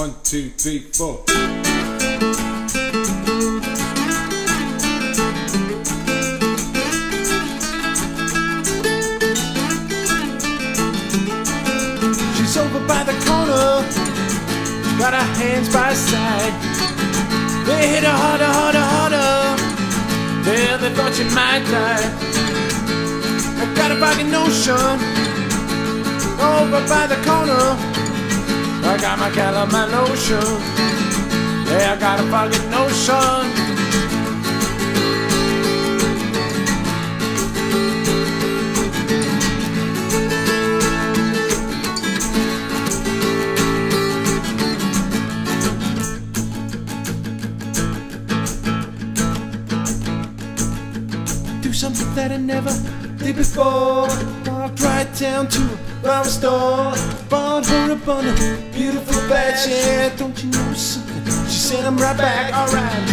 1, 2, 3, 4. She's over by the corner, got her hands by her side. They hit her harder, harder, harder. Yeah, they thought she might die. I got a fucking notion over by the corner. I got my calamine lotion. Yeah, I got a fucking notion. Do something that I never did before. Walked right down to a flower store, bought her a bundle, beautiful batch. Yeah, don't you know something? She said I'm right back, alright.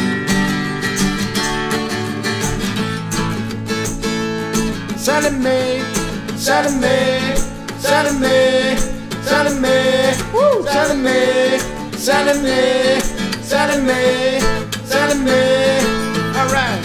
Sally Mae, Sally Mae, Sally Mae, Sally Mae, woo, Sally Mae, Sally Mae, Sally Mae, Sally Mae, alright.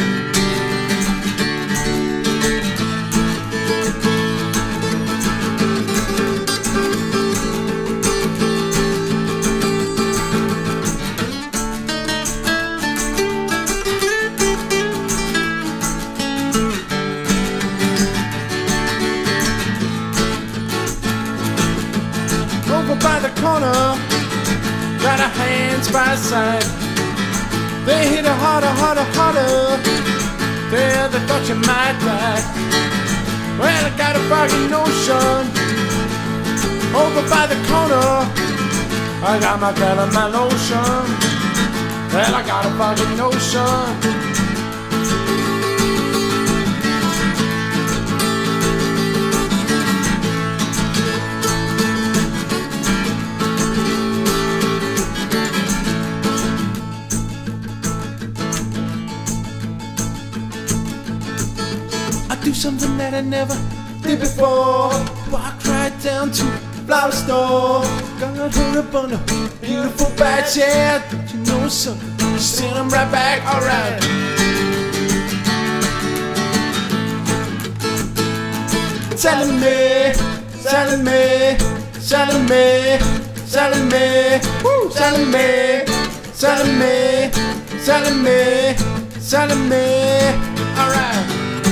Over by the corner, got her hands by her side. They hit her harder, harder, harder. There, they thought you might die. Well, I got a fucking notion over by the corner. I got my calamine lotion. Well, I got a fucking notion. Do something that I never did before. Walked right down to the flower store, got her a bundle, beautiful batch. Yeah, don't you know something? She said I'm right back, alright. Sally Mae, Sally Mae, Sally Mae, Sally Mae, woo, Sally Mae, Sally Mae, Sally Mae, Sally Mae, alright.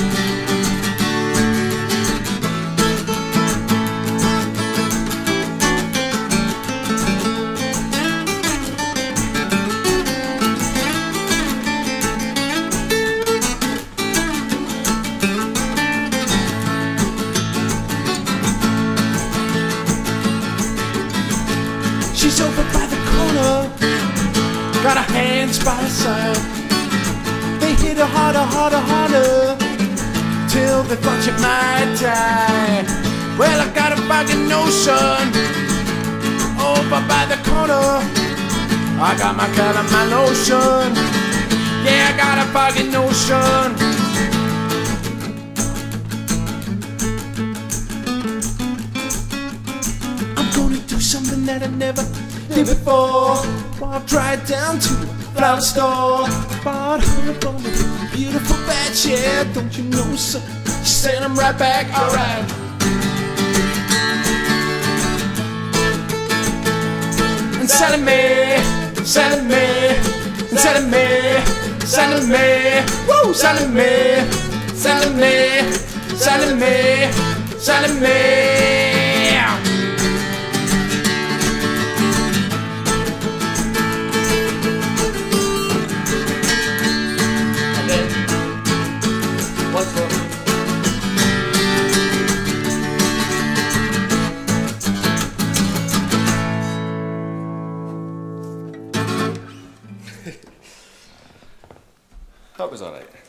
She's over by the corner, got her hands by her side. They hit her harder, harder, harder, till they thought she might die. Well, I got a fucking notion over by the corner. I got my calamine lotion. Yeah, I got a fucking notion. Something that I never did before. Walked right down to the flower store, bought her a bundle, beautiful batch. Yeah, don't you know something? She said I'm right back, alright. And Sally Mae, Sally Mae, Sally Mae, Sally Mae, woo, Sally Mae, Sally Mae, Sally Mae, Sally Mae. That was alright.